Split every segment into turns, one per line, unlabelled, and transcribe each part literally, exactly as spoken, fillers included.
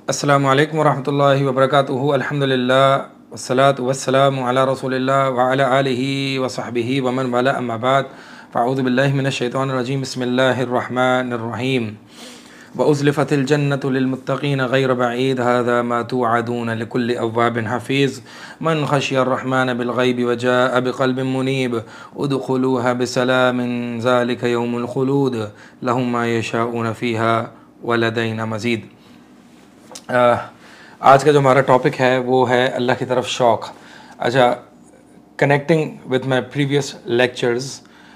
अस्सलामु अलैकुम वरहमतुल्लाहि वबरकातुहू। अल्हम्दुलिल्लाह वस्सलातु वस्सलामु अला रसूलिल्लाह व अला आलिहि व सहबिहि व मन वाला, अम्मा बाद, फ़अऊज़ु बिल्लाहि मिनश शैतानिर रजीम। बिस्मिल्लाहिर रहमानिर रहीम। व उज़्लिफ़तिल जन्नतु लिलमुत्तक़ीन ग़ैर बईद, हाज़ा मा तुअदून लिकुल्लि अव्वाबिन हफ़ीज़। मन ख़शियर रहमान बिल ग़ैबि व जाअ बिक़ल्बिन मुनीब, उदख़ुलूहा बिसलामिन ज़ालिका यौमुल ख़ुलूद, लहुम मा यशाऊन फ़ीहा व लदैना मज़ीद। आज का जो हमारा टॉपिक है वो है अल्लाह की तरफ शौक़। अच्छा, connecting with my previous lectures,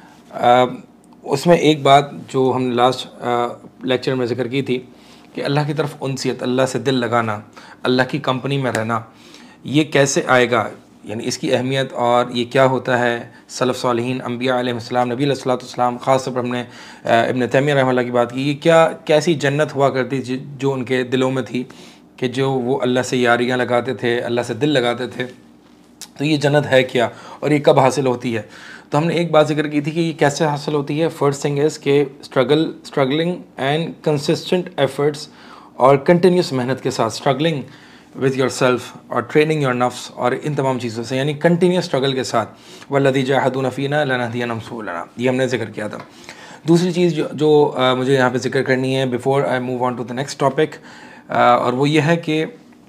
उसमें एक बात जो हमने लास्ट लेक्चर में ज़िक्र की थी कि अल्लाह की तरफ उनसियत, अल्लाह से दिल लगाना, अल्लाह की कंपनी में रहना, ये कैसे आएगा, यानी इसकी अहमियत और ये क्या होता है। सलफ़ सालिहीन, अम्बिया अलैहिस्सलाम, नबी अलैहिस्सलाम, ख़ास तौर पर हमने इब्न तैमिया रहमतुल्लाह की बात की। ये क्या कैसी जन्नत हुआ करती जो उनके दिलों में थी कि जो वो अल्लाह से यारियाँ लगाते थे, अल्लाह से दिल लगाते थे। तो ये जन्नत है क्या और ये कब हासिल होती है। तो हमने एक बात जिक्र की थी कि ये कैसे हासिल होती है। फर्स्ट थिंग इज़ के struggle struggling and consistent efforts, और कंटिन्यूस मेहनत के साथ, स्ट्रगलिंग विद योर सेल्फ और ट्रेनिंग योर नफ्स, और इन तमाम चीज़ों से, यानी कंटिन्यूस स्ट्रगल के साथ। वल्लज़ी जाहदून फ़ीना लनहदियनहुम सुबुलना, ये हमने जिक्र किया था। दूसरी चीज़ जो, जो आ, मुझे यहाँ पे जिक्र करनी है before I move on to the next topic, और वो ये है कि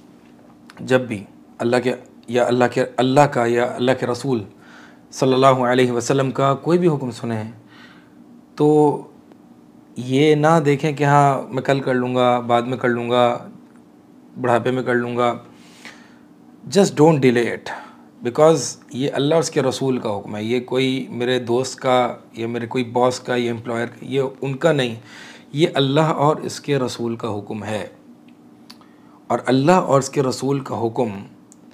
जब भी अल्लाह के या अल्लाह के अल्लाह का या अल्लाह के रसूल सल्लल्लाहु अलैहि वसल्लम का कोई भी हुक्म सुने तो ये ना देखें कि हाँ मैं कल कर लूँगा, बाद में कर लूँगा, बुढ़ापे में कर लूँगा। Just don't delay it, because ये अल्लाह और उसके रसूल का हुक्म है। ये कोई मेरे दोस्त का या मेरे कोई बॉस का या एम्प्लॉयर का, ये उनका नहीं, ये अल्लाह और इसके रसूल का हुक्म है। और अल्लाह और इसके रसूल का हुक्म,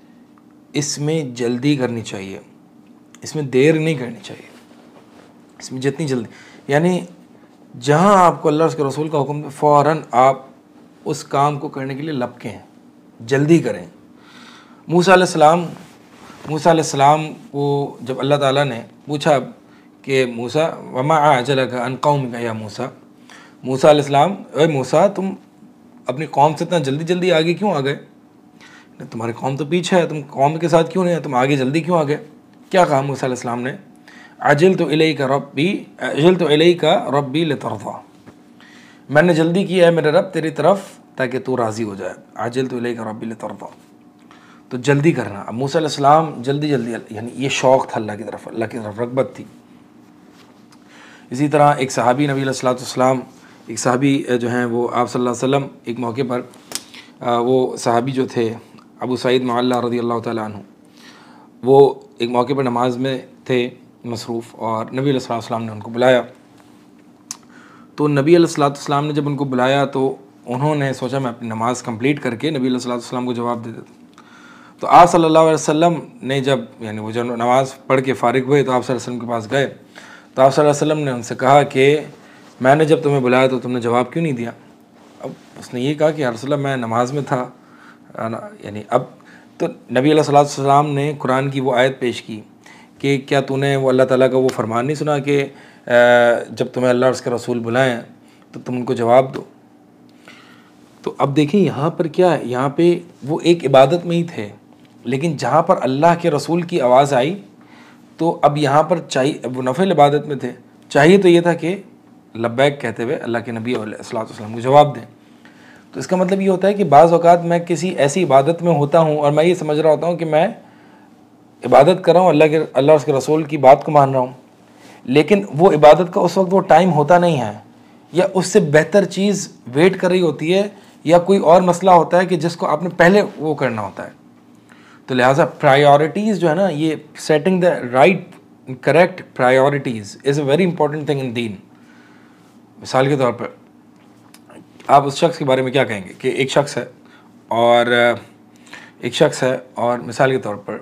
इसमें जल्दी करनी चाहिए, इसमें देर नहीं करनी चाहिए, इसमें जितनी जल्दी, यानी जहाँ आपको अल्लाह और उसके रसूल का हुक्म, फ़ौरन आप उस काम को करने के लिए लपकें, जल्दी करें। मूसा अलैहिस्सलाम मूसा अलैहिस्सलाम को जब अल्लाह ताला ने पूछा कि मूसा वमा अअजलका अन कौमिका या मूसा, मूसा अलैहिस्सलाम, ए मूसा तुम अपनी कौम से इतना जल्दी जल्दी आगे क्यों आ गए, तुम्हारी कौम तो पीछे है, तुम कौम के साथ क्यों नहीं है, तुम आगे जल्दी क्यों आ गए। क्या कहा मूसा अलैहिस्सलाम ने, अजलतु इलैका रब्बी अजलतु इलैका रब्बी लितर्ज़ा, मैंने जल्दी किया है मेरे रब तेरी तरफ ताकि तू राज़ी हो जाए। अजलतु इलैका रब्बी लितर्ज़ा, तो जल्दी करना। अब मूसा अलैहिस्सलाम जल्दी जल्दी, यानी ये शौक़ था अल्लाह की तरफ, अल्लाह की तरफ रग़बत थी। इसी तरह एक सहाबी नबी अलैहिस्सलाम, एक सहाबी जो हैं वो आप सल्लल्लाहु अलैहि वसल्लम, एक मौके पर वो सहाबी जो थे अबू सईद मुअल्ला रज़ियल्लाहु तआला अन्हु, वो एक मौके पर नमाज में थे मसरूफ़, और नबी अलैहिस्सलातु वस्सलाम ने उनको बुलाया। तो नबी अलैहिस्सलातु वस्सलाम ने जब उनको बुलाया तो उन्होंने सोचा मैं अपनी नमाज़ कंप्लीट करके नबी अलैहिस्सलातु वस्सलाम को जवाब दे देता। तो आप सल्लल्लाहु अलैहि वसल्लम ने जब, यानी वो जब नमाज़ पढ़ के फ़ारिग हुए तो आप सल्लल्लाहु अलैहि वसल्लम के पास गए, तो आप सल्लल्लाहु अलैहि वसल्लम ने उनसे कहा कि मैंने जब तुम्हें बुलाया तो तुमने जवाब क्यों नहीं दिया। अब उसने ये कहा कि या रसूलल्लाह मैं नमाज में था, यानी अब तो नबी अलैहिस्सलातु वस्सलाम ने कुरान की वो आयत पेश की कि क्या तूने वो अल्लाह ताला का वो फरमान नहीं सुना कि जब तुम्हें अल्लाह और उसके रसूल बुलाएं तो तुम उनको जवाब दो। तो अब देखिए यहाँ पर क्या है, यहाँ पे वो एक इबादत में ही थे, लेकिन जहाँ पर अल्लाह के रसूल की आवाज़ आई तो अब यहाँ पर चाहिए, वो नफिल इबादत में थे, चाहिए तो ये था कि लब्बैक कहते हुए अल्लाह के नबी अलैहिस्सलातु वस्सलाम को जवाब दें। तो इसका मतलब ये होता है कि बाज़ औक़ात मैं किसी ऐसी इबादत में होता हूँ और मैं ये समझ रहा होता हूँ कि मैं इबादत कर रहा हूँ, अल्लाह के अल्लाह और उसके रसूल की बात को मान रहा हूँ, लेकिन वो इबादत का उस वक्त वो टाइम होता नहीं है, या उससे बेहतर चीज़ वेट कर रही होती है, या कोई और मसला होता है कि जिसको आपने पहले वो करना होता है। तो लिहाजा प्रायोरिटीज़ जो है ना, ये setting the right correct priorities is a very important thing in दीन। मिसाल के तौर पर आप उस शख्स के बारे में क्या कहेंगे कि एक शख्स है और एक शख्स है और मिसाल के तौर पर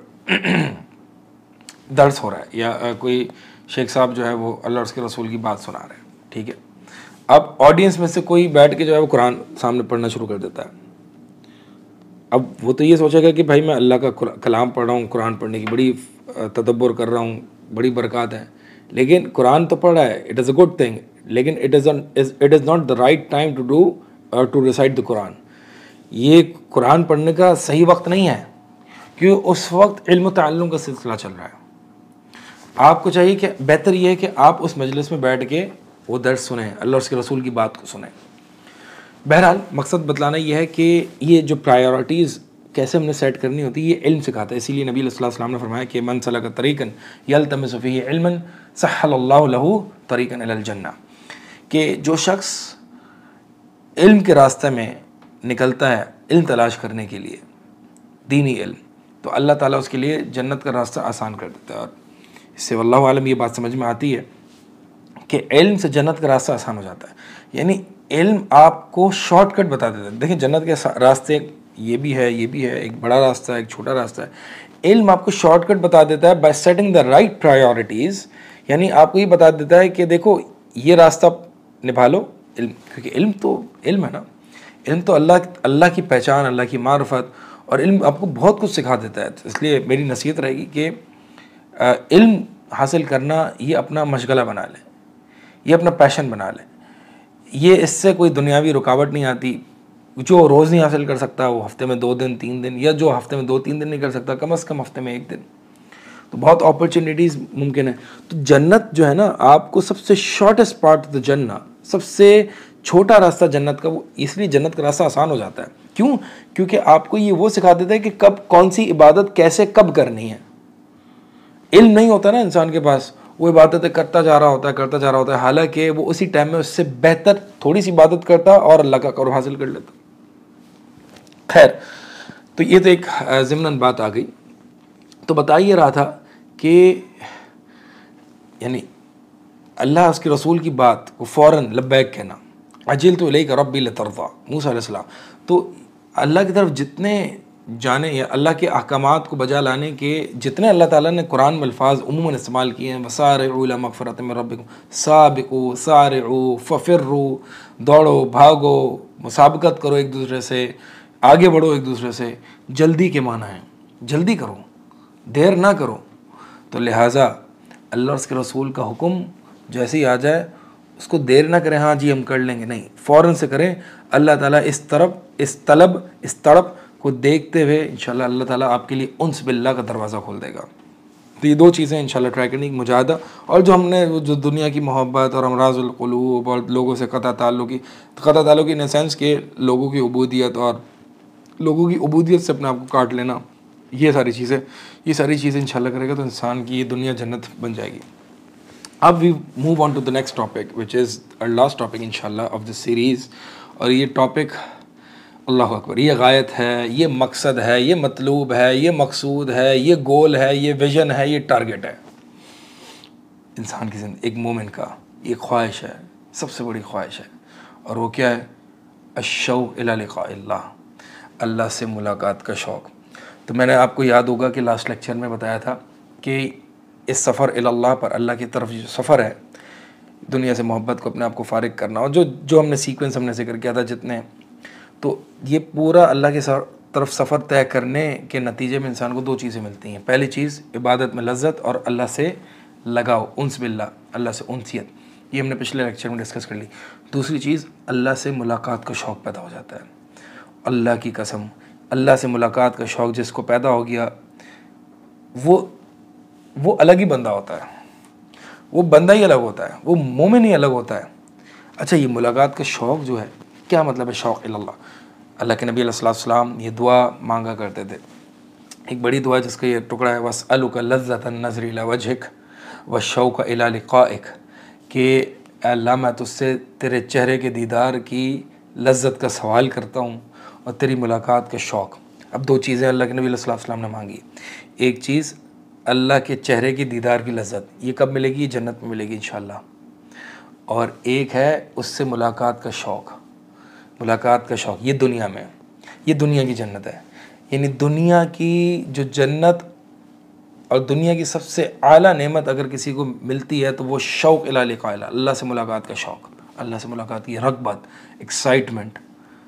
दर्स हो रहा है, या कोई शेख साहब जो है वो अल्लाह और उसके रसूल की बात सुना रहे हैं, ठीक है। अब ऑडियंस में से कोई बैठ के जो है वो कुरान सामने पढ़ना शुरू कर देता है। अब वो तो ये सोचेगा कि भाई मैं अल्लाह का कलाम पढ़ रहा हूँ, कुरान पढ़ने की बड़ी तदब्बर कर रहा हूँ, बड़ी बरकत है, लेकिन कुरान तो पढ़ रहा है, it is a good thing, लेकिन it is it is not the right time to do और टू रिसाइट द कुरान। ये कुरान पढ़ने का सही वक्त नहीं है, क्योंकि उस वक्त इल्म ताल्लुम का सिलसिला चल रहा है। आपको चाहिए कि बेहतर ये है कि आप उस मजलिस में बैठ के वो दर्स सुने, अल्लाह और उसके रसूल की बात को सुने। बहरहाल मकसद बतलाना ये है कि ये जो प्रायोरिटीज़ कैसे हमने सेट करनी होती है, ये इल्म सिखाता है। इसीलिए नबी सल्लल्लाहु अलैहि वसल्लम ने फरमाया कि मन सलका तरीक़न यल्तमिसु फ़ीही इल्मन सहलल्लाहु लहू तरीक़न इलल जन्नह, कि जो शख्स इल्म के रास्ते में निकलता है इल्म तलाश करने के लिए, दीनी इल्म, तो अल्लाह ताला उसके लिए जन्नत का रास्ता आसान कर देता है। और इससे वल्लाहु आलम ये बात समझ में आती है कि इल्म से जन्नत का रास्ता आसान हो जाता है। यानी इल्म आपको शॉर्टकट बता देता है। देखिए जन्नत के रास्ते ये भी है, ये भी है, एक बड़ा रास्ता है, एक छोटा रास्ता है। इल्म आपको शॉर्टकट बता देता है by setting the right priorities. यानी आपको ये बता देता है कि देखो ये रास्ता निभा लो, इल्म, क्योंकि इल्म तो इल्म है ना, इल्म तो अल्लाह अल्लाह की पहचान, अल्लाह की मार्फत, और इल्म आपको बहुत कुछ सिखा देता है। इसलिए मेरी नसीहत रहेगी कि इल्म हासिल करना ये अपना मशगला बना लें, ये अपना पैशन बना लें। ये इससे कोई दुनियावी रुकावट नहीं आती। जो रोज़ नहीं हासिल कर सकता वो हफ्ते में दो दिन तीन दिन, या जो हफ्ते में दो तीन दिन नहीं कर सकता कम अज़ कम हफ्ते में एक दिन, तो बहुत अपॉर्चुनिटीज़ मुमकिन है। तो जन्नत जो है ना, आपको सबसे शॉर्टेस्ट पार्ट ऑफ द जन्नत, सबसे छोटा रास्ता जन्नत का, वो इसलिए जन्नत का रास्ता आसान हो जाता है। क्यों? क्योंकि आपको ये वो सिखा देता है कि कब कौन सी इबादत कैसे कब करनी है। इल्म नहीं होता ना इंसान के पास, वो इबादतें करता जा रहा होता है करता जा रहा होता है हालांकि वो उसी टाइम में उससे बेहतर थोड़ी सी इबादत करता और अल्लाह का कर्म हासिल कर लेता। खैर, तो ये तो एक ज़िम्नन बात आ गई। तो बता ये रहा था कि यानी अल्लाह उसके रसूल की बात को फ़ौरन लब्बैक कहना, अजिल तो इलैका रब्बी लतर्ज़ा, मूसा अलैहिस्सलाम। तो अल्लाह की तरफ जितने जाने या अल्लाह के अहकामात को बजा लाने के जितने अल्लाह ताला ने कुरान में अल्फाज उमूमन इस्तेमाल किए हैं, वसारिउ इला मग़फ़िरतिन मिन रब्बिकुम, साबिक़ू सारिउ फ़फ़िर्रू, दौड़ो भागो, मुसाबकत करो एक दूसरे से, आगे बढ़ो एक दूसरे से, जल्दी के माना है, जल्दी करो, देर ना करो। तो लिहाजा अल्लाह और उसके रसूल का हुक्म जैसे ही आ जाए उसको देर ना करें, हाँ जी हम कर लेंगे, नहीं, फ़ौरन से करें। अल्लाह ताला इस तरफ इस तलब इस तड़प को देखते हुए इंशाल्लाह अल्लाह ताला आपके लिए उन्स बिल्लाह का दरवाज़ा खोल देगा। तो ये दो चीज़ें इंशाल्लाह ट्राई करनी, मुजाहदा, और जो हमने जो दुनिया की मोहब्बत और अमराज़ुल क़ुलूब और लोगों से क़ता ताल्लुक़ी क़ता ताल्लुक़ी इन सेंस के लोगों की उबूदियत और लोगों की उबूदियत से अपने आप को काट लेना, ये सारी चीज़ें ये सारी चीज़ें इंशाल्लाह करेगा तो इंसान की ये दुनिया जन्नत बन जाएगी। अब we move on to the next topic which is our last topic इंशाल्लाह ऑफ दिस सीरीज़। और ये टॉपिक अल्लाह अकबर, ये गायत है, ये मकसद है, ये मतलूब है, ये मकसूद है, ये गोल है, ये विज़न है, ये टारगेट है इंसान की ज़िंदगी, एक मोमिन का ये ख्वाहिश है, सबसे बड़ी ख्वाहिश है। और वो क्या है? अश्शौक़ इला लिक़ाइल्लाह, अल्लाह से मुलाकात का शौक़। तो मैंने आपको याद होगा कि लास्ट लेक्चर में बताया था कि इस सफ़र इल्लाह पर, अल्लाह की तरफ जो सफ़र है, दुनिया से मोहब्बत को अपने आप को फ़ारिग करना, और जो जो हमने सीक्वेंस हमने जिक्र किया था जितने, तो ये पूरा अल्लाह की तरफ सफ़र तय करने के नतीजे में इंसान को दो चीज़ें मिलती हैं। पहली चीज़ इबादत में लज्जत और अल्लाह से लगाव, उन्स बिल्लाह, अल्लाह से उनसियत, ये हमने पिछले लेक्चर में डिस्कस कर ली। दूसरी चीज़ अल्लाह से मुलाकात का शौक़ पैदा हो जाता है। अल्लाह की कसम, अल्लाह से मुलाकात का शौक़ जिसको पैदा हो गया वो वो अलग ही बंदा होता है, वो बंदा ही अलग होता है, वो मोमिन ही अलग होता है। अच्छा, ये मुलाकात का शौक़ जो है, क्या मतलब है शौक़ इल्लाह? अल्लाह के नबी अलैहि सलाम ये दुआ मांगा करते थे, एक बड़ी दुआ जिसका ये टुकड़ा है, वस्अलुका लज़्ज़तन नज़री इला वजहिक व शौक़ इला लिक़ाइक, कि अल्लाह मैं तुझसे तेरे चेहरे के दीदार की लज्जत का सवाल करता हूँ और तेरी मुलाकात का शौक़। अब दो चीज़ें अल्लाह के नबी अलैहि सलाम ने मांगी, एक चीज़ अल्लाह के चेहरे की दीदार की लज्जत, ये कब मिलेगी? ये जन्नत में मिलेगी इंशाअल्लाह। और एक है उससे मुलाकात का शौक़, मुलाकात का शौक़ ये दुनिया में, ये दुनिया की जन्नत है। यानी दुनिया की जो जन्नत और दुनिया की सबसे आला नेमत अगर किसी को मिलती है तो वो शौक़ इला लिक़ाइल्लाह, अल्लाह से मुलाकात का शौक़, अल्लाह से मुलाकात की रग़बत, एक्साइटमेंट।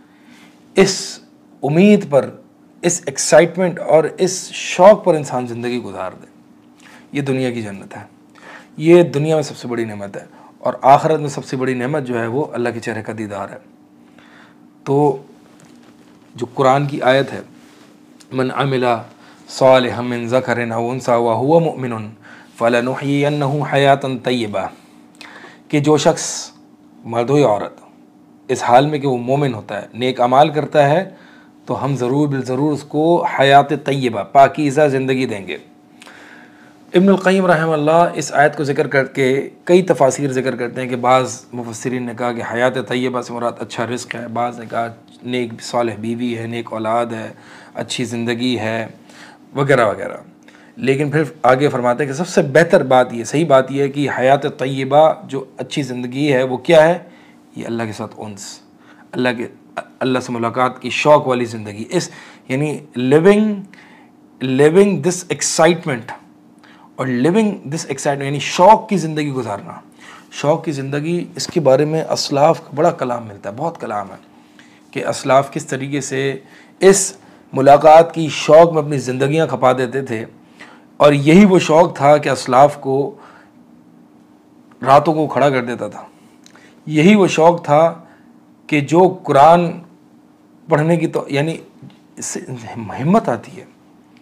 इस उम्मीद पर, इस एक्साइटमेंट और इस शौक़ पर इंसान ज़िंदगी गुजार दे, ये दुनिया की जन्नत है। ये दुनिया में सबसे बड़ी नेमत है। और आखिरत में सबसे बड़ी नेमत जो है वो अल्लाह के चेहरे का दीदार है। तो जो कुरान की आयत है, मन अमिला सालिहम मिन ज़करिन औ उन्सा व हुवा मुमिनुन फलनुहयियन्नहु हयातन तय्यबा, कि जो शख्स मर्द हो या औरत इस हाल में कि वो मोमिन होता है, नेक अमाल करता है, तो हम ज़रूर बिल ज़रूर उसको हयात तय्यबा, पाकीज़ा ज़िंदगी देंगे। इब्नुल क़य्यिम रहमहुल्लाह इस आयत को ज़िक्र करके कई तफासीर ज़िक्र करते हैं कि बाज़ मुफस्सिरीन ने कहा कि हयात तय्यबा से मुराद अच्छा रिज़्क़ है, बाज़ ने कहा नेक सालिह बीवी है, नेक औलाद है, अच्छी ज़िंदगी है, वगैरह वगैरह। लेकिन फिर आगे फरमाते हैं कि सबसे बेहतर बात ये, सही बात यह है कि हयात तय्यबा जो अच्छी ज़िंदगी है वो क्या है, ये अल्लाह के साथ उन्स, अल्लाह के अल्लाह से मुलाकात की शौक़ वाली ज़िंदगी, इस यानी लिविंग लिविंग दिस एक्साइटमेंट और लिविंग दिस एक्साइटमेंट यानी शौक़ की ज़िंदगी गुजारना। शौक़ की ज़िंदगी, इसके बारे में असलाफ़ का बड़ा कलाम मिलता है, बहुत कलाम है कि असलाफ़ किस तरीके से इस मुलाकात की शौक़ में अपनी ज़िंदगियाँ खपा देते थे। और यही वो शौक़ था कि असलाफ़ को रातों को खड़ा कर देता था। यही वो शौक़ था कि जो कुरान पढ़ने की तो यानी इससे हिम्मत आती है।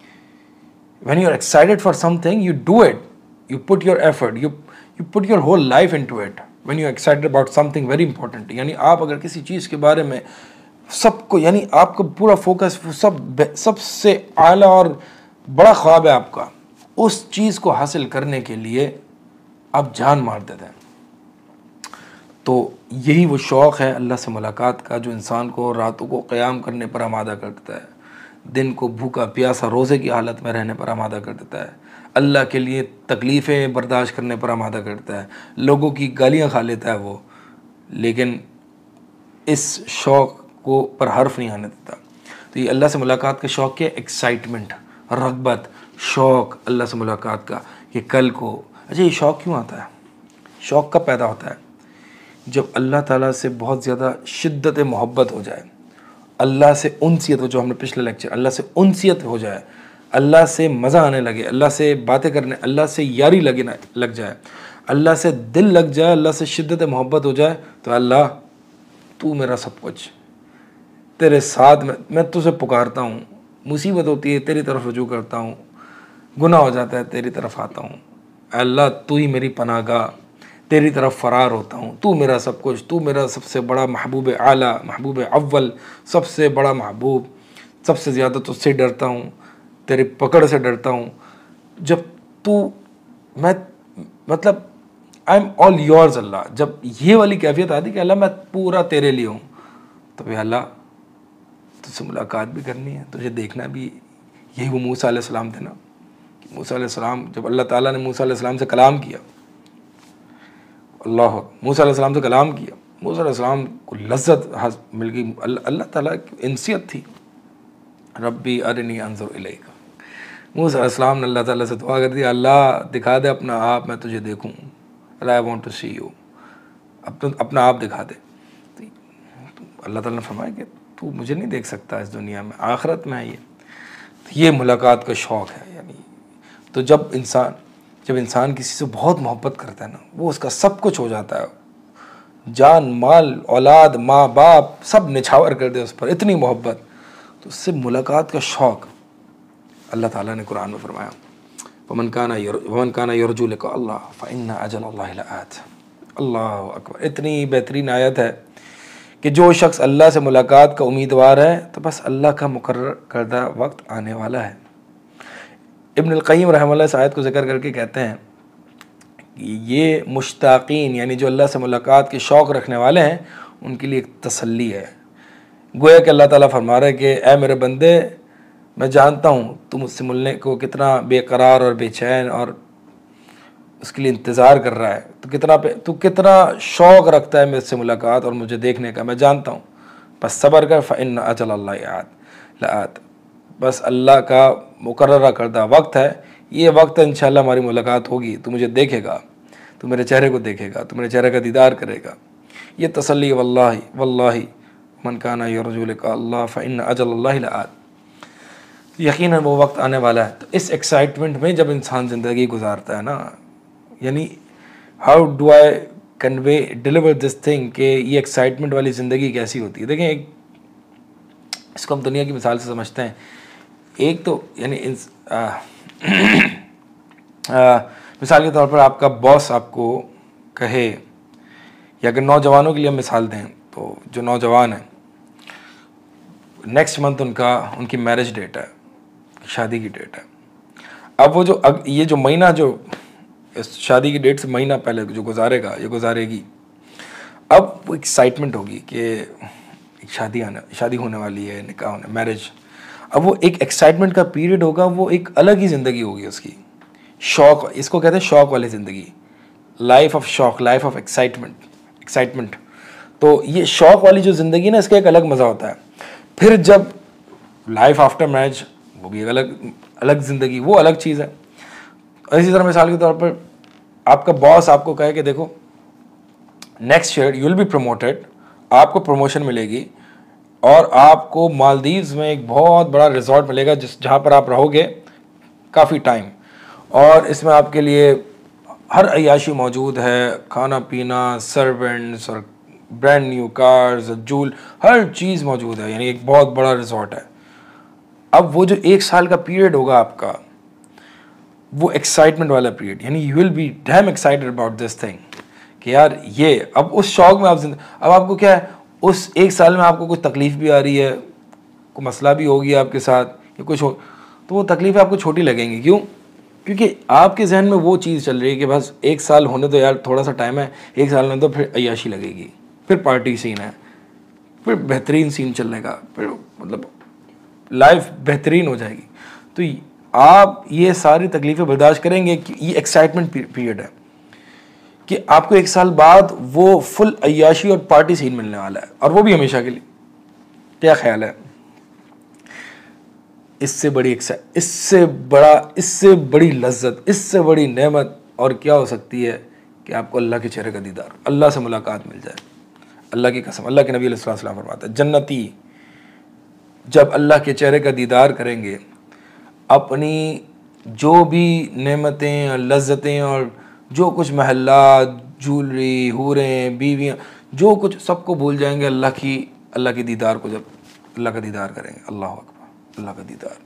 When you are excited for something, you do it. You put your effort. You you put your whole life into it. When you are excited about something very important, यानी आप अगर किसी चीज़ के बारे में सबको यानी आपका पूरा फोकस सब सबसे आला और बड़ा ख्वाब है आपका, उस चीज़ को हासिल करने के लिए आप जान मार देते हैं। तो यही वो शौक़ है अल्लाह से मुलाकात का जो इंसान को रातों को क़याम करने पर आमादा कर देता है, दिन को भूखा प्यासा रोज़े की हालत में रहने पर आमादा कर देता है, अल्लाह के लिए तकलीफ़ें बर्दाश्त करने पर आमादा करता है, लोगों की गालियाँ खा लेता है वो, लेकिन इस शौक़ को पर हर्फ नहीं आने देता। तो ये अल्लाह से मुलाकात का शौक़ है, एक्साइटमेंट, रग़बत, शौक़ अल्लाह से मुलाकात का कि कल को। अच्छा, ये शौक़ क्यों आता है? शौक़ कब पैदा होता है? जब अल्लाह ताला से बहुत ज़्यादा शिद्दत मोहब्बत हो जाए, अल्लाह से उनसियत हो, जो हमने पिछले लेक्चर, अल्लाह से उनसियत हो जाए, अल्लाह से मज़ा आने लगे, अल्लाह से बातें करने, अल्लाह से यारी लगे ना लग जाए, अल्लाह से दिल लग जाए, अल्लाह से शिद्दत मोहब्बत हो जाए, तो अल्लाह तू मेरा सब कुछ, तेरे साथ में मैं तुझे पुकारता हूँ, मुसीबत होती है तेरी तरफ रुजू करता हूँ, गुनाह हो जाता है तेरी तरफ आता हूँ, अल्लाह तू ही मेरी पनाहगाह, तेरी तरफ फ़रार होता हूँ, तू मेरा सब कुछ, तू मेरा सबसे बड़ा महबूब आला, महबूब अव्वल, सबसे बड़ा महबूब, सबसे ज़्यादा तुझसे डरता हूँ, तेरी पकड़ से डरता हूँ। जब तू मैं मतलब I am all yours Allah, जब ये वाली कैफियत आती कि अल्लाह मैं पूरा तेरे लिए हूँ, तो भाई अल्लाह तुझसे मुलाकात भी करनी है, तुझे देखना भी। यही वो मूसा अलैहि सलाम थे ना, मूसा अलैहि सलाम, जब अल्लाह ताला ने मूसा अलैहि सलाम से कलाम किया, अल्लाह मूसा अलैहि सलाम से कलाम किया, मूसा अलैहि सलाम को लज्जत मिल गई, अल्लाह ताला की इंसियत थी। रब्बी अरनी अंजुर इलैका, मूसा अलैहि सलाम ने अल्लाह ताला से दुआ कर दी, अल्लाह दिखा दे अपना आप, मैं तुझे देखूँ, I want to see you, अब तो अपना आप दिखा दे। तो अल्लाह ताला ने फरमाया कि तू मुझे नहीं देख सकता इस दुनिया में, आखिरत में है ये। तो ये मुलाकात का शौक़ है। यानी तो जब इंसान जब इंसान किसी से बहुत मोहब्बत करता है ना, वो उसका सब कुछ हो जाता है, जान माल औलाद माँ बाप सब निछावर कर दे उस पर, इतनी मोहब्बत, तो उससे मुलाकात का शौक़ अल्लाह ताला ने कुरान में फरमाया, वमन काना वमन काना यरजू लिक़ा अल्लाह फ़इन्ना अजलल्लाहि लआत। अल्लाह अकबर, इतनी बेहतरीन आयत है कि जो शख्स अल्लाह से मुलाकात का उम्मीदवार है, तो बस अल्लाह का मुकर्रर करदा वक्त आने वाला है। इब्नुल क़य्यिम रहमतुल्लाह इस आयत को ज़िक्र करके कहते हैं कि ये मुश्ताक़ीन यानी जो अल्लाह से मुलाकात के शौक़ रखने वाले हैं, उनके लिए एक तसल्ली है। गोया कि अल्लाह ताला फरमा रहा है कि ऐ मेरे बंदे, मैं जानता हूँ तू मुझसे मिलने को कितना बेकरार और बेचैन और उसके लिए इंतज़ार कर रहा है, तो कितना पे तू कितना शौक़ रखता है मुझसे मुलाकात और मुझे देखने का, मैं जानता हूँ। बस सब्र कर, फ़इन्न अजलल्लाहि लआत, बस अल्लाह का मुकर्ररा करदा वक्त है, ये वक्त इंशाअल्लाह हमारी मुलाकात होगी, तू मुझे देखेगा, तू मेरे चेहरे को देखेगा, तू मेरे चेहरे का दीदार करेगा। ये तसल्ली वल्लाही वल्लाही मन काना यरजू लिक़ा अल्लाह फ़इन्न अजलल्लाहि लआत, यकीनन वो वक्त आने वाला है। तो इस एक्साइटमेंट में जब इंसान ज़िंदगी गुजारता है ना, यानी how do I convey deliver this thing कि ये एक्साइटमेंट वाली ज़िंदगी कैसी होती है। देखें, एक इसको हम दुनिया की मिसाल से समझते हैं। एक तो यानी इंस- आ, आ, मिसाल के तौर पर आपका बॉस आपको कहे, या अगर नौजवानों के लिए हम मिसाल दें तो जो नौजवान हैं, नेक्स्ट मंथ उनका उनकी मैरिज डेट है, शादी की डेट है। अब वो जो अग, ये जो महीना जो इस शादी की डेट से महीना पहले जो गुजारेगा या गुजारेगी, अब वो एक्साइटमेंट होगी कि एक शादी आने शादी होने वाली है, निकाह होने, मैरिज। अब वो एक एक्साइटमेंट का पीरियड होगा, वो एक अलग ही ज़िंदगी होगी उसकी, शौक, इसको कहते हैं शौक वाली ज़िंदगी, लाइफ ऑफ शौक, लाइफ ऑफ एक्साइटमेंट एक्साइटमेंट तो ये शौक वाली जो ज़िंदगी ना, इसका एक अलग मज़ा होता है। फिर जब लाइफ आफ्टर मैरिज, वो भी एक अलग अलग ज़िंदगी, वो अलग चीज़ है। इसी तरह मिसाल के तौर पर आपका बॉस आपको कहे कि देखो next year you will be promoted, आपको प्रमोशन मिलेगी और आपको मालदीव्स में एक बहुत बड़ा रिजॉर्ट मिलेगा जिस जहाँ पर आप रहोगे काफ़ी टाइम, और इसमें आपके लिए हर अय्याशी मौजूद है, खाना पीना, सर्वेंट्स और ब्रांड न्यू कार्स, जूल, हर चीज़ मौजूद है, यानी एक बहुत बड़ा रिजॉर्ट है। अब वो जो एक साल का पीरियड होगा आपका, वो एक्साइटमेंट वाला पीरियड, यानी you will be damn excited about this thing कि यार ये, अब उस शौक में आप जिंद अब आपको क्या है, उस एक साल में आपको कुछ तकलीफ भी आ रही है, कोई मसला भी होगी आपके साथ या कुछ हो, तो वो तकलीफ़ें आपको छोटी लगेंगी। क्यों? क्योंकि आपके जहन में वो चीज़ चल रही है कि बस एक साल होने तो यार, थोड़ा सा टाइम है, एक साल में तो फिर अय्याशी लगेगी, फिर पार्टी सीन है, फिर बेहतरीन सीन चलने का, फिर मतलब लाइफ बेहतरीन हो जाएगी। तो आप ये सारी तकलीफ़ें बर्दाश्त करेंगे कि ये एक्साइटमेंट पीरियड है कि आपको एक साल बाद वो फुल अय्याशी और पार्टी सीन मिलने वाला है, और वो भी हमेशा के लिए। क्या ख्याल है? इससे बड़ी एक्साइट इससे बड़ा इससे बड़ी लज्जत, इससे बड़ी नेमत और क्या हो सकती है कि आपको अल्लाह के चेहरे का दीदार, अल्लाह से मुलाकात मिल जाए। अल्लाह की कसम, अल्लाह के नबी अलैहि सल्लल्लाहु अलैहि वसल्लम फरमाते हैं, जन्नती जब अल्लाह के चेहरे का दीदार करेंगे, अपनी जो भी नेमतें और लज्जतें और जो कुछ महल्ला, ज्वेलरी, हूरें, बीवियाँ, जो कुछ सबको भूल जाएंगे अल्लाह की अल्लाह के दीदार को, जब अल्लाह का दीदार करेंगे। अल्लाह अकबर, अल्लाह का दीदार,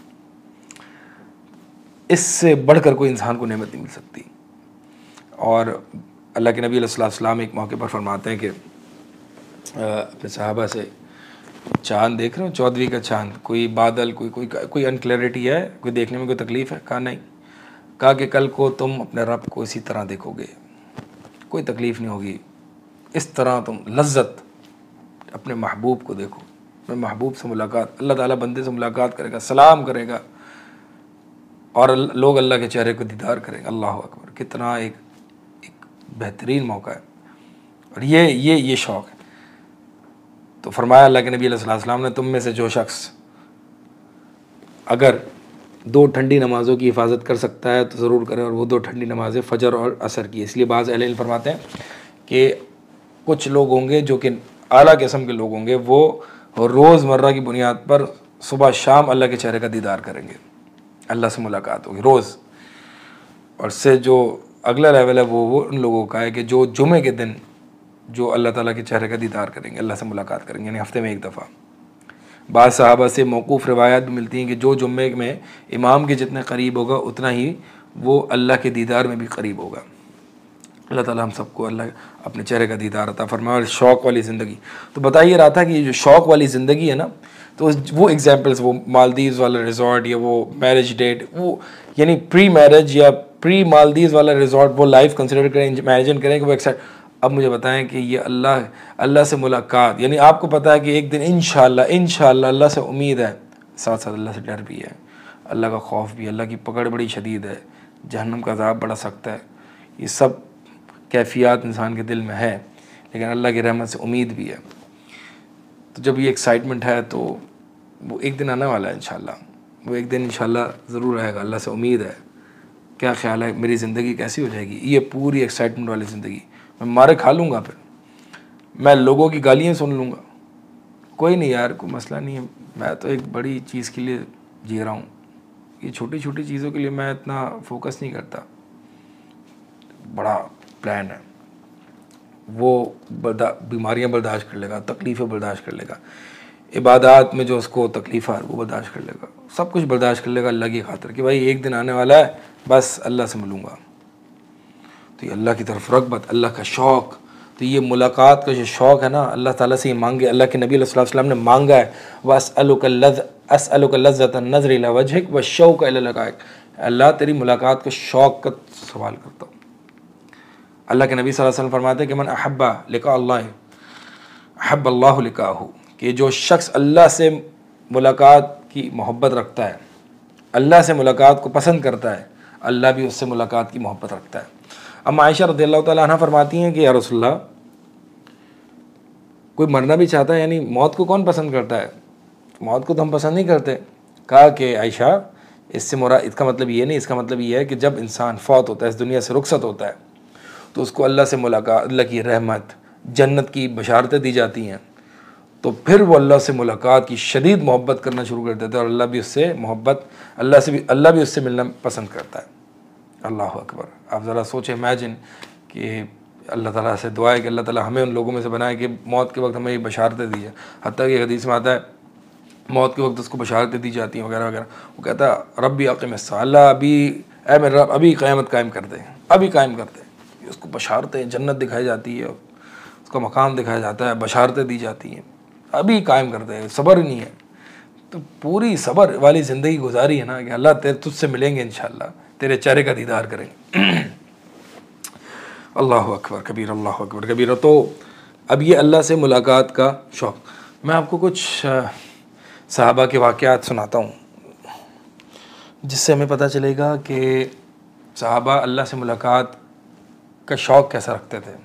इससे बढ़कर कोई इंसान को नेमत नहीं मिल सकती। और अल्लाह के नबी अलैहि सल्लम एक मौके पर फरमाते हैं कि अपने सहाबा से, चाँद देख रहे हो, चौदहवीं का चाँद, कोई बादल, कोई कोई कोई अनक्लैरिटी है, कोई देखने में कोई तकलीफ़ है? कहा नहीं। कहा कि कल को तुम अपने रब को इसी तरह देखोगे, कोई तकलीफ़ नहीं होगी, इस तरह तुम लज्जत अपने महबूब को देखो। अपने महबूब से मुलाकात, अल्लाह ताला बंदे से मुलाकात करेगा, सलाम करेगा और लोग अल्लाह के चेहरे को दीदार करेंगे। अल्लाह अकबर, कितना एक एक बेहतरीन मौका है। और ये ये ये शौक़ है। तो फरमाया अल्लाह के नबी अलैहि सल्लम ने, तुम में से जो शख्स अगर दो ठंडी नमाज़ों की हिफाजत कर सकता है तो ज़रूर करें, और वो दो ठंडी नमाज़ें फ़जर और असर की। इसलिए बाज़ अहले इल्म फरमाते हैं कि कुछ लोग होंगे जो कि आला किस्म के लोग होंगे, वो रोज़मर्रा की बुनियाद पर सुबह शाम अल्लाह के चेहरे का दीदार करेंगे, अल्लाह से मुलाकात होगी रोज़। और से जो अगला लेवल है वो वो उन लोगों का है कि जो जुमे के दिन जो अल्लाह ताला के चेहरे का दीदार करेंगे, अल्लाह से मुलाकात करेंगे, यानी हफ़्ते में एक दफ़ा। बाद सहाबा से मौकूफ़ रिवायात भी मिलती हैं कि जो जुम्मे में इमाम के जितने करीब होगा उतना ही वो अल्लाह के दीदार में भी करीब होगा। अल्लाह ताला हम सबको अल्लाह अपने चेहरे का दीदार अता फरमाए। और शौक़ वाली ज़िंदगी, तो बताइए रहा था कि जो शौक़ वाली ज़िंदगी है ना, तो वो एग्जांपल्स, वो मालदीव्स वाला रिजॉर्ट या वो मैरिज डेट, वो यानी प्री मैरिज या प्री मालदीव्स वाला रिजॉर्ट, वो लाइफ कंसिडर करें, इमेजिन करें कि वो एक्साइट। अब मुझे बताएं कि ये अल्लाह अल्लाह से मुलाकात, यानी आपको पता है कि एक दिन इंशाअल्लाह इंशाअल्लाह, अल्लाह से उम्मीद है, साथ साथ अल्लाह से डर भी है, अल्लाह का खौफ भी, अल्लाह की पकड़ बड़ी शदीद है, जहन्नम का अज़ाब बड़ा सख्त है। ये सब कैफियत इंसान के दिल में है, लेकिन अल्लाह की रहमत से उम्मीद भी है। तो जब ये एक्साइटमेंट है तो वो एक दिन आने वाला है इंशाअल्लाह, वो एक दिन इंशाअल्लाह ज़रूर आएगा, अल्लाह से उम्मीद है। क्या ख्याल है मेरी ज़िंदगी कैसी हो जाएगी? ये पूरी एक्साइटमेंट वाली ज़िंदगी। मैं मारे खा लूँगा, फिर मैं लोगों की गालियाँ सुन लूँगा, कोई नहीं यार, कोई मसला नहीं है, मैं तो एक बड़ी चीज़ के लिए जी रहा हूँ, ये छोटी छोटी चीज़ों के लिए मैं इतना फोकस नहीं करता। बड़ा प्लान है, वो बर्दा बीमारियाँ बर्दाश्त कर लेगा, तकलीफ़ें बर्दाश्त कर लेगा। इबादत में जो उसको तकलीफ़ आ वो बर्दाश्त कर लेगा, सब कुछ बर्दाश्त कर लेगा अल्लाह की खातिर कि भाई एक दिन आने वाला है, बस अल्लाह से मिलूँगा। तो ये अल्लाह की तरफ रग़बत, अल्लाह का शौक़, तो ये मुलाकात का जो शौक़ है ना, अल्लाह ताला से ये मांगे। अल्लाह के नबी सल्लल्लाहु अलैहि वसल्लम ने मांगा है, वअसअलुका लज़ असअलुका लज़्ज़तन नज़र इला वजहिक वश्शौक़ इला लिक़ाइक, अल्लाह तेरी मुलाकात का शौक़ का सवाल करता हूँ। अल्लाह के नबी सल्लल्लाहु अलैहि वसल्लम फरमाते हैं कि मन अहब्बा लिक़ा अल्लाह अहब्ब अल्लाहु लिक़ाहु, कि जो शख्स अल्लाह से मुलाकात की मोहब्बत रखता है, अल्लाह से मुलाकात को पसंद करता है, अल्लाह भी उससे मुलाकात की मोहब्बत रखता है। अब आयशा रज़ियल्लाहु तआला अन्हा फरमाती हैं कि या रसूलल्लाह, कोई मरना भी चाहता है, यानी मौत को कौन पसंद करता है, मौत को तो हम पसंद नहीं करते। कहा कि आयशा, इससे मुरा इसका मतलब ये नहीं, इसका मतलब ये है कि जब इंसान फौत होता है, इस दुनिया से रुखसत होता है, तो उसको अल्लाह से मुलाकात, अल्लाह की रहमत, जन्नत की बशारतें दी जाती हैं, तो फिर वो अल्लाह से मुलाकात की शदीद मोहब्बत करना शुरू कर देता है और अल्लाह भी उससे मोहब्बत, अल्लाह से भी अल्लाह भी उससे मिलना पसंद करता है। अल्लाह अकबर। आप ज़रा सोचें, इमेजिन कि अल्लाह ताला से दुआ है कि अल्लाह ताला हमें उन लोगों में से बनाए कि मौत के वक्त हमें ये बशारतें दी जाए। हत्ता कि हदीस में आता है मौत के वक्त उसको बशारतें दी जाती हैं वगैरह वगैरह। वो कहता है रब्बी अक़िमिस्सा, अल्लाह अभी ऐ मेरे रब अभी क़यामत कायम कर दे, अभी कायम कर दे। उसको बशारतें, जन्नत दिखाई जाती है, उसका मकाम दिखाया जाता है, बशारतें दी जाती हैं, अभी कायम कर दे, सब्र नहीं है। तो पूरी सब्र वाली ज़िंदगी गुजारी है ना कि अल्लाह तेरे तुझसे मिलेंगे इंशाअल्लाह, तेरे चेहरे का दीदार करेंगे। अल्लाह अकबर कबीर, अल्लाह अकबर कबीर। तो अब ये अल्लाह से मुलाकात का शौक़, मैं आपको कुछ सहाबा के वाक़यात सुनाता हूँ जिससे हमें पता चलेगा कि सहाबा अल्लाह से मुलाकात का शौक़ कैसा रखते थे।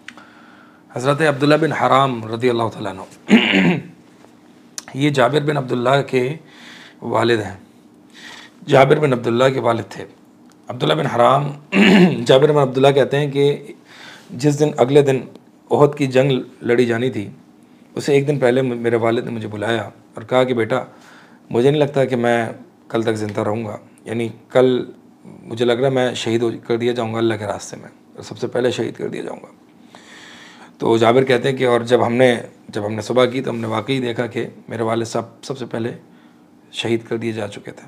हज़रत अब्दुल्ला बिन हराम रज़ियल्लाहु तआला अन्हु, ये जाबिर बिन अब्दुल्ला के वालिद हैं, जाबिर बिन अब्दुल्ला के वालिद थे अब्दुल्ला बिन हराम। जाबिर बिन अब्दुल्ला कहते हैं कि जिस दिन अगले दिन ओहद की जंग लड़ी जानी थी, उससे एक दिन पहले मेरे वालिद ने मुझे बुलाया और कहा कि बेटा, मुझे नहीं लगता कि मैं कल तक ज़िंदा रहूँगा, यानी कल मुझे लग रहा है मैं शहीद कर दिया जाऊँगा अल्लाह के रास्ते में, और सबसे पहले शहीद कर दिया जाऊँगा। तो जाबिर कहते हैं कि और जब हमने जब हमने सुबह की तो हमने वाकई देखा कि मेरे वालिद साहब सबसे पहले शहीद कर दिए जा चुके थे।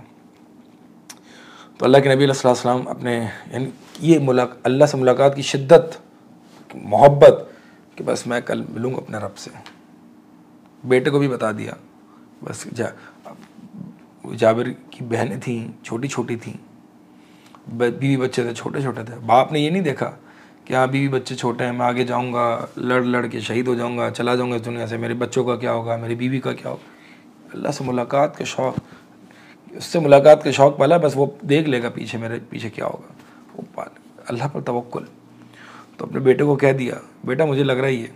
तो अल्लाह के नबी सल्लल्लाहु अलैहि वसल्लम अपने, यानी ये मुलाक अल्लाह से मुलाकात की शिद्दत, मोहब्बत कि बस मैं कल मिलूँगा अपने रब से। बेटे को भी बता दिया, बस जा जाबिर की बहनें थीं, छोटी छोटी थीं, बीवी बच्चे थे, छोटे छोटे थे। बाप ने ये नहीं देखा कि हाँ बीवी बच्चे छोटे हैं, मैं आगे जाऊँगा, लड़ लड़ के शहीद हो जाऊँगा, चला जाऊँगा इस दुनिया से, मेरे बच्चों का क्या होगा, मेरी बीवी का क्या होगा। अल्लाह से मुलाकात के शौक़, उससे मुलाकात के शौक़ पाला, बस वो देख लेगा पीछे मेरे पीछे क्या होगा, वो पाल अल्लाह पर तवक्कुल। तो अपने बेटे को कह दिया, बेटा मुझे लग रहा ही है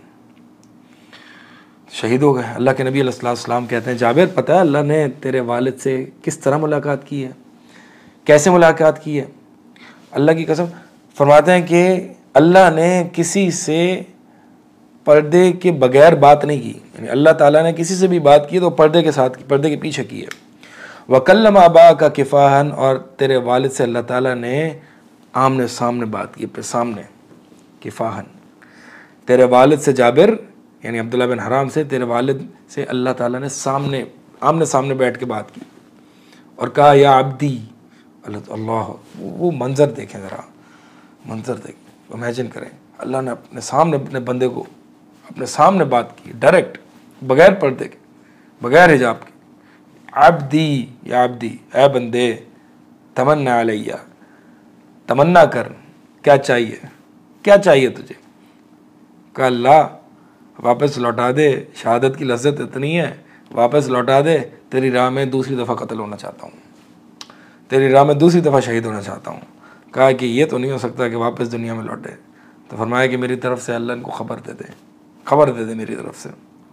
शहीद हो गए। अल्लाह के नबी अलैहि सलाम कहते हैं, जाबिर पता है अल्लाह ने तेरे वालिद से किस तरह मुलाकात की है, कैसे मुलाकात की है। अल्लाह की कसम फरमाते हैं कि अल्लाह ने किसी से पर्दे के बगैर बात नहीं की, यानी अल्लाह ताला ने किसी से भी बात की तो पर्दे के साथ, पर्दे के पीछे की है। वकल्लम अबा का किफ़ाहन, और तेरे वालिद से अल्लाह ताला ने आमने सामने बात की, पे सामने किफ़ाहन। तेरे वालिद से जाबिर यानी अब्दुल्ला बिन हराम से, तेरे वालिद से अल्लाह ताला ने सामने आमने सामने बैठ के बात की और कहा या अब्दी। अल्लाह, वो मंज़र देखें ज़रा, मंज़र देखें, इमेजिन करें, अल्लाह ने अपने सामने अपने बंदे को अपने सामने बात की, डायरेक्ट, बग़ैर पर्दे के, बग़ैर हिजाब के। अब्दी या अब्दी, ऐ बंदे, तमन्ना अलैया, तमन्ना कर, क्या चाहिए, क्या चाहिए तुझे। कहा अल्लाह वापस लौटा दे, शहादत की लज्जत इतनी है, वापस लौटा दे, तेरी राह में दूसरी दफ़ा कत्ल होना चाहता हूँ, तेरी राह में दूसरी दफ़ा शहीद होना चाहता हूँ। कहा कि ये तो नहीं हो सकता कि वापस दुनिया में लौटे। तो फरमाया कि मेरी तरफ से अल्लाह इनको ख़बर दे दे, ख़बर दे दे मेरी तरफ से।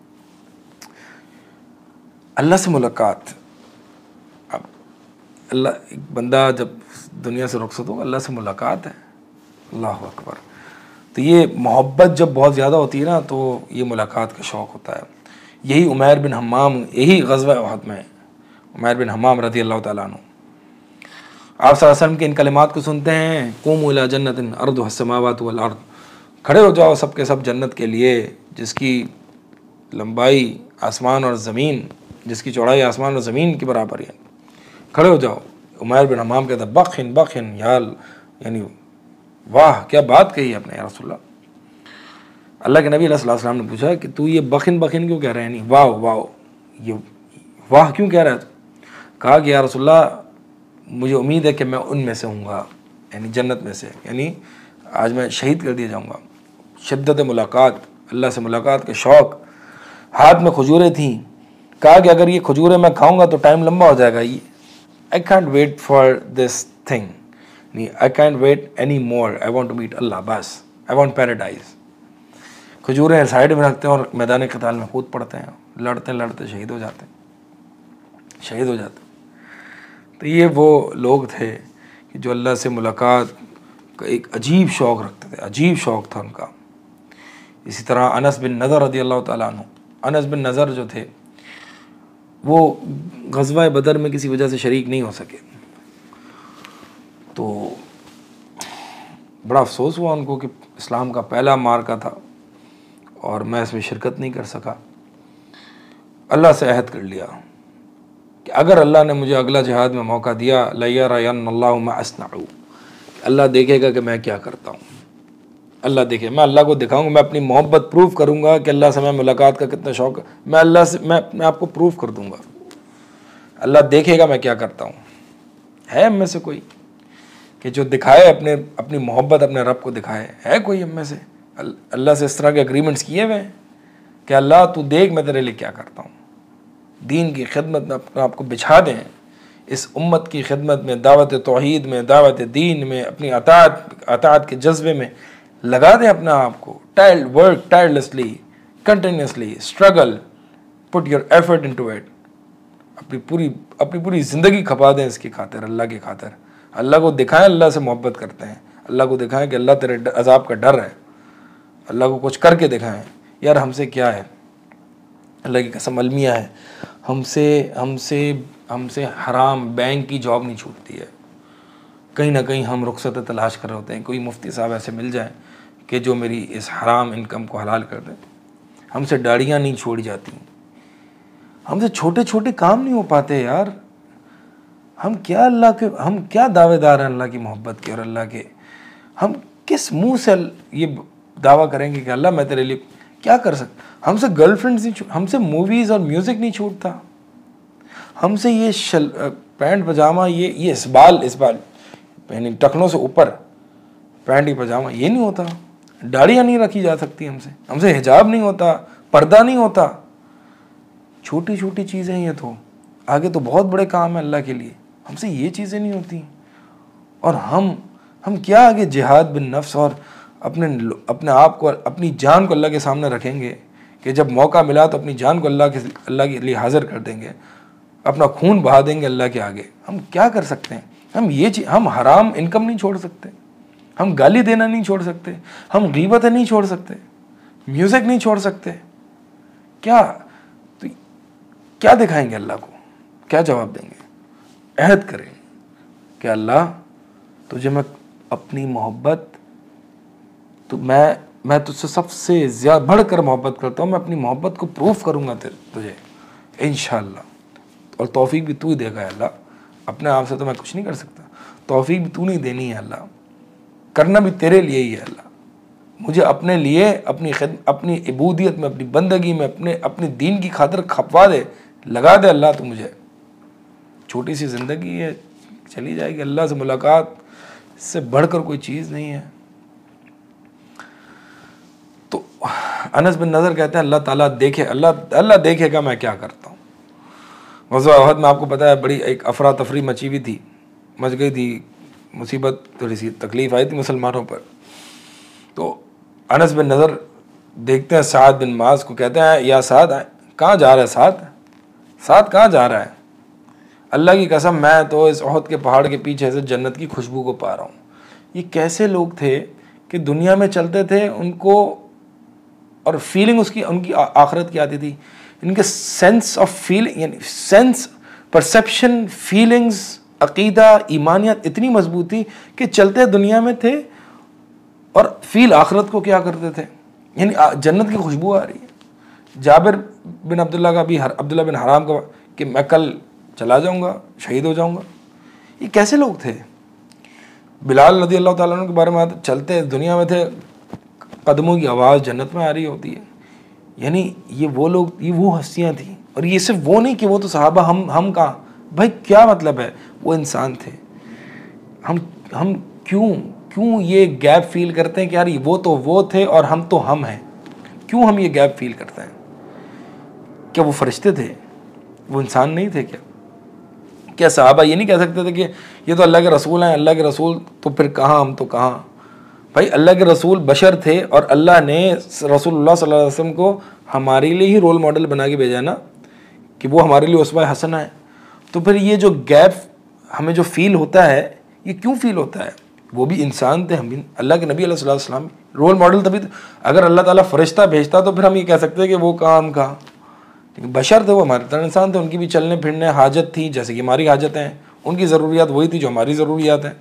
अल्लाह से मुलाकात, अब अल्लाह, एक बंदा जब दुनिया से रुखसत हो, अल्लाह से मुलाकात है, अल्लाह अकबर। तो ये मोहब्बत जब बहुत ज़्यादा होती है ना, तो ये मुलाकात का शौक़ होता है। यही उमैर बिन हम्माम, यही ग़ज़वा उहद में उमैर बिन हम्माम रज़ी अल्लाह तआला अन्हु, आप सल्लल्लाहु अलैहि वसल्लम के इन कलिमात को सुनते हैं, क़ूमू इला जन्नतिन अर्दुहा अस्समावातु वल अर्द, खड़े हो जाओ सब के सब जन्नत के लिए जिसकी लंबाई आसमान और ज़मीन, जिसकी चौड़ाई आसमान और ज़मीन के बराबर है, खड़े हो जाओ। उमैर बिन हमाम कहता बखिन बखिन याल, यानी वाह क्या बात कही आपने या रसूलल्लाह। अल्लाह के नबी अलैहि सलाम ने पूछा कि तू ये बखिन बखिन क्यों कह रहा है, यानी वाह वाह, ये वाह क्यों कह रहा है? कहा कि या रसूलल्लाह मुझे उम्मीद है कि मैं उनमें से हूँगा, यानी जन्नत में से, यानी आज मैं शहीद कर दिया जाऊँगा। शिद्दत मुलाकात, अल्लाह से मुलाकात के शौक़, हाथ में खजूरें थीं। कहा कि अगर ये खजूरें मैं खाऊँगा तो टाइम लंबा हो जाएगा, ये I can't wait for this thing, I can't wait any more, I want to meet Allah, बस आई वॉन्ट पैराडाइज। खजूरें साइड में रखते हैं और मैदान क़िताल में कूद पड़ते हैं, लड़ते लड़ते शहीद हो जाते हैं शहीद हो जाते हैं। तो ये वो लोग थे कि जो अल्लाह से मुलाकात का एक अजीब शौक़ रखते थे, अजीब शौक़ था उनका। इसी तरह अनस बिन नज़र रज़ी अल्लाह तआला अन्हु, अनस बिन नज़र जो थे वो ग़ज़वा बदर में किसी वजह से शरीक नहीं हो सके, तो बड़ा अफसोस हुआ उनको कि इस्लाम का पहला मार्का था और मैं इसमें शिरकत नहीं कर सका। अल्लाह से अहद कर लिया कि अगर अल्लाह ने मुझे अगला जिहाद में मौका दिया, लयरयन्नल्लाहु मा अस्नअ, अल्लाह देखेगा कि मैं क्या करता हूँ। अल्लाह देखे, मैं अल्लाह को दिखाऊंगा, मैं अपनी मोहब्बत प्रूव करूँगा कि अल्लाह से मैं मुलाकात का कितना शौक़ है, मैं अल्लाह से मैं अपने आप को प्रूव कर दूँगा। अल्लाह देखेगा मैं क्या करता हूँ। है हम में से कोई कि जो दिखाए अपने अपनी मोहब्बत अपने रब को दिखाए? है कोई हम में से? अल्लाह से इस तरह के एग्रीमेंट्स किए हुए हैं कि अल्लाह तू देख मैं तेरे लिए क्या करता हूँ। दीन की खिदमत में अपने आप को बिछा दें, इस उम्मत की खिदमत में, दावत तौहीद में, दावत दीन में, अपनी अताअत अताअत के जज्बे में लगा दें अपने आप को। Toiled work tirelessly, continuously struggle, put your effort into it. अपनी पूरी अपनी पूरी ज़िंदगी खपा दें इसकी खातिर, अल्लाह की खातिर। अल्लाह को दिखाएं अल्लाह से मोहब्बत करते हैं, अल्लाह को दिखाएं कि अल्लाह तेरे अजाब का डर है, अल्लाह को कुछ करके दिखाएं। यार हमसे क्या है, अल्लाह की कसम अलमिया है, हमसे हमसे हमसे हराम बैंक की जॉब नहीं छूटती है। कहीं ना कहीं हम रुखसत तलाश कर रहे होते हैं, कोई मुफ्ती साहब ऐसे मिल जाए कि जो मेरी इस हराम इनकम को हलाल कर दें। हमसे दाढ़ियाँ नहीं छोड़ी जाती, हमसे छोटे छोटे काम नहीं हो पाते यार। हम क्या अल्लाह के हम क्या दावेदार हैं अल्लाह की मोहब्बत के और अल्लाह के। हम किस मुंह से ये दावा करेंगे कि अल्लाह मैं तेरे लिए क्या कर सकता। हमसे गर्लफ्रेंड्स नहीं, हमसे मूवीज़ और म्यूज़िक नहीं छूटता, हमसे ये शल पैंट पजामा, ये ये इसबाल इसबाल यानी टखनों से ऊपर पैंट की पजामा ये नहीं होता। दाढ़ियाँ नहीं रखी जा सकती हमसे, हमसे हिजाब नहीं होता, पर्दा नहीं होता। छोटी छोटी चीज़ें ये तो आगे तो बहुत बड़े काम है अल्लाह के लिए, हमसे ये चीज़ें नहीं होती। और हम हम क्या आगे जिहाद बिन नफ्स और अपने अपने आप को, अपनी जान को अल्लाह के सामने रखेंगे कि जब मौका मिला तो अपनी जान को अल्लाह के अल्लाह के लिए हाजिर कर देंगे, अपना खून बहा देंगे अल्लाह के आगे। हम क्या कर सकते हैं? हम ये चीज हम हराम इनकम नहीं छोड़ सकते, हम गाली देना नहीं छोड़ सकते, हम गीबतें नहीं छोड़ सकते, म्यूज़िक नहीं छोड़ सकते। क्या तो क्या दिखाएंगे अल्लाह को, क्या जवाब देंगे? अहद करें कि अल्लाह तुझे मैं अपनी मोहब्बत, तो मैं मैं तुझसे सबसे ज़्यादा बढ़कर मोहब्बत करता हूँ, मैं अपनी मोहब्बत को प्रूफ करूँगा तुझे इंशाअल्लाह। और तौफीक भी तू ही देगा अल्लाह, अपने आप से तो मैं कुछ नहीं कर सकता, तौफीक भी तू नहीं देनी है अल्लाह, करना भी तेरे लिए ही है अल्लाह। मुझे अपने लिए अपनी खिद अपनी इबूदियत में, अपनी बंदगी में, अपने अपने दीन की खातिर खपवा दे, लगा दे अल्लाह। तो मुझे छोटी सी ज़िंदगी है, चली जाएगी। अल्लाह से मुलाकात से बढ़कर कोई चीज़ नहीं है। तो अनस बिन नज़र कहते हैं अल्लाह ताला देखे, अल्लाह अल्लाह देखेगा मैं क्या करता हूँ। ग़ज़वा उहद में आपको पता है बड़ी एक अफरा तफरी मची हुई थी, मच गई थी मुसीबत, थोड़ी सी तकलीफ़ आई थी मुसलमानों पर। तो अनस बिन नज़र देखते हैं साद बिन माज को, कहते हैं या साद कहाँ जा रहा है, साद साद कहाँ जा रहा है? अल्लाह की कसम मैं तो इस उहद के पहाड़ के पीछे से जन्नत की खुशबू को पा रहा हूँ। ये कैसे लोग थे कि दुनिया में चलते थे उनको और फीलिंग उसकी उनकी आखिरत की आती थी। इनके सेंस ऑफ फीलिंग यानी सेंस परसेप्शन फीलिंग्स अकीदा ईमानियत इतनी मजबूत थी कि चलते दुनिया में थे और फील आखिरत को क्या करते थे, यानी जन्नत की खुशबू आ रही है। जाबिर बिन अब्दुल्ला का भी, अब्दुल्ला बिन हराम का, कि मैं कल चला जाऊँगा, शहीद हो जाऊँगा। ये कैसे लोग थे? बिलाल रज़ी अल्लाह ताला अन्हु के बारे में चलते दुनिया में थे, कदमों की आवाज़ जन्नत में आ रही होती है। यानी ये वो लोग, ये वो हस्तियाँ थी। और ये सिर्फ वो नहीं कि वो तो सहाबा, हम हम कहाँ भाई, क्या मतलब है, वो इंसान थे। हम हम क्यों क्यों ये गैप फील करते हैं कि यार वो तो वो थे और हम तो हम हैं? क्यों हम ये गैप फील करते हैं? क्या वो फरिश्ते थे? वो इंसान नहीं थे क्या? क्या सहाबा ये नहीं कह सकते थे कि ये तो अल्लाह के रसूल हैं, अल्लाह के रसूल तो फिर कहाँ, हम तो कहाँ? भाई अल्लाह के रसूल बशर थे और अल्लाह ने रसूलुल्लाह सल्लल्लाहु अलैहि वसल्लम को हमारे लिए ही रोल मॉडल बना के भेजा ना, कि वो हमारे लिए उसवा हसना है। तो फिर ये जो गैप हमें जो फील होता है, ये क्यों फील होता है? वो भी इंसान थे, हम भी अल्लाह के नबी अलैहि सलाम रोल मॉडल। तभी तो, अगर अल्लाह ताला फरिश्ता भेजता तो फिर हम ये कह सकते हैं कि वो कहाँ, हम कहाँ। लेकिन बशर थे, वो हमारे तरह इंसान थे, उनकी भी चलने फिरने हाजत थी जैसे कि हमारी हाजत हैं, उनकी ज़रूरियात वही थी जो हमारी ज़रूरियात हैं।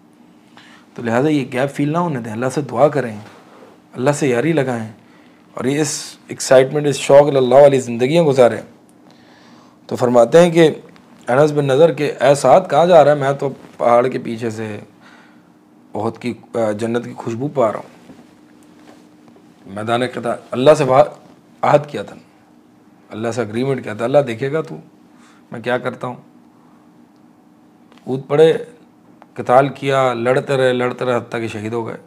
तो लिहाजा ये गैप फील ना होने दें, अल्लाह से दुआ करें, अल्लाह से यारी लगाएं और ये इस एक्साइटमेंट, इस शौक़ अल्लाह वाली ज़िंदगियाँ गुजारें। तो फरमाते हैं कि अनस बिन नज़र के ऐ साद कहाँ जा रहा है? मैं तो पहाड़ के पीछे से बहुत की जन्नत की खुशबू पा रहा हूँ। मैदान क़िताल अल्लाह से आहद किया था, अल्लाह से अग्रीमेंट किया था, अल्लाह देखेगा तू मैं क्या करता हूँ। कूद पड़े, क़िताल किया, लड़ते रहे लड़ते रहे हत्ता कि शहीद हो गए।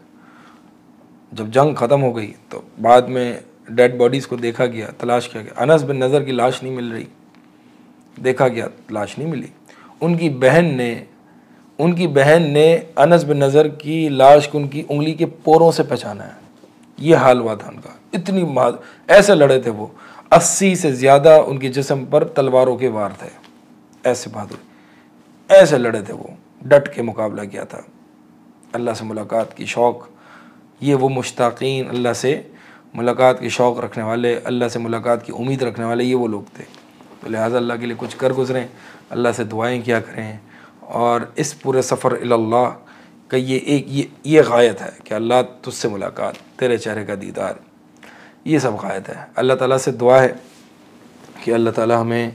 जब जंग ख़त्म हो गई तो बाद में डेड बॉडीज़ को देखा गया, तलाश किया गया, अनस बिन नज़र की लाश नहीं मिल रही, देखा गया लाश नहीं मिली। उनकी बहन ने उनकी बहन ने अनस बिन नज़र की लाश को उनकी उंगली के पोरों से पहचाना है। ये हाल हुआ था उनका, इतनी माद ऐसे लड़े थे वो, अस्सी से ज़्यादा उनके जिस्म पर तलवारों के वार थे। ऐसे बहादुर, ऐसे लड़े थे वो, डट के मुकाबला किया था। अल्लाह से मुलाकात की शौक़, ये वो मुश्ताकीन, अल्लाह से मुलाकात की शौक़ रखने वाले, अल्लाह से मुलाकात की उम्मीद रखने वाले, ये वो लोग थे। तो लिहाजा अल्लाह के लिए कुछ कर गुज़रें, अल्लाह से दुआएं किया करें। और इस पूरे सफ़र इल्लल्लाह का ये एक ये ये गायत है कि अल्लाह तुझसे मुलाकात, तेरे चेहरे का दीदार, ये सब गायत है। अल्लाह ताला से दुआ है कि अल्लाह ताला हमें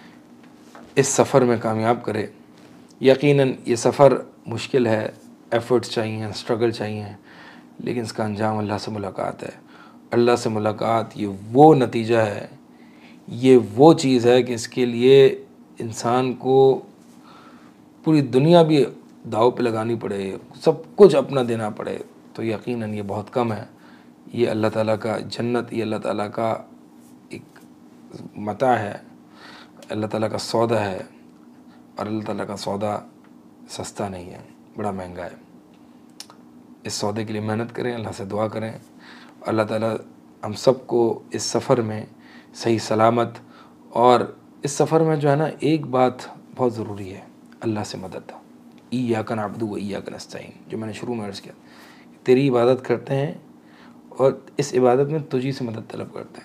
इस सफ़र में कामयाब करे। यकीनन ये सफ़र मुश्किल है, एफ़र्ट्स चाहिए, स्ट्रगल चाहिए, लेकिन इसका अंजाम अल्लाह से मुलाकात है। अल्लाह से मुलाकात ये वो नतीजा है, ये वो चीज़ है कि इसके लिए इंसान को पूरी दुनिया भी दाव पे लगानी पड़े, सब कुछ अपना देना पड़े, तो यकीनन ये बहुत कम है। ये अल्लाह ताला का जन्नत, ये अल्लाह ताला का एक मता है, अल्लाह ताला का सौदा है। और अल्लाह ताला का सौदा सस्ता नहीं है, बड़ा महंगा है। इस सौदे के लिए मेहनत करें, अल्लाह से दुआ करें, अल्लाह ताला हम सब को इस सफ़र में सही सलामत। और इस सफ़र में जो है ना, एक बात बहुत ज़रूरी है, अल्लाह से मदद। इय्याका नअबुदु व इय्याका नस्तईन, जो मैंने शुरू में अर्ज़ किया, तेरी इबादत करते हैं और इस इबादत में तुझी से मदद तलब करते हैं।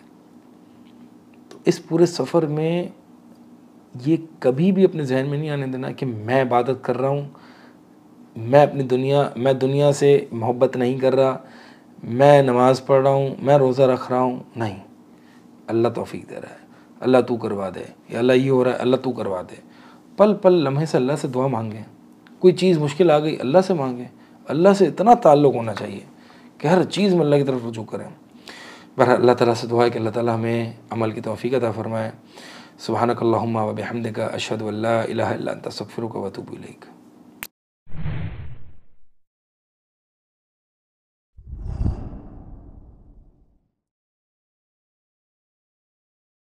तो इस पूरे सफ़र में ये कभी भी अपने जहन में नहीं आने देना कि मैं इबादत कर रहा हूँ, मैं अपनी दुनिया मैं दुनिया से मोहब्बत नहीं कर रहा, मैं नमाज़ पढ़ रहा हूँ, मैं रोज़ा रख रहा हूँ। नहीं, अल्लाह तौफीक दे रहा है, अल्लाह तू करवा दे, या अल्लाह ये हो रहा है, अल्लाह तू करवा दे। पल पल लम्हे से अल्लाह से दुआ मांगें। कोई चीज़ मुश्किल आ गई, अल्लाह से मांगें। अल्लाह से इतना ताल्लुक़ होना चाहिए कि हर चीज़ में अल्लाह की तरफ रुजू करें। पर अल्लाह ताला से दुआ है कि अल्लाह ताला हमें अमल की तौफ़ीक अता फ़रमाए। सुब्हानक अल्लाहुम्मा व बिहम्दिका अशहदु अल्ला इलाहा इल्ला अंता अस्तग़फिरुका व अतूबु इलैक।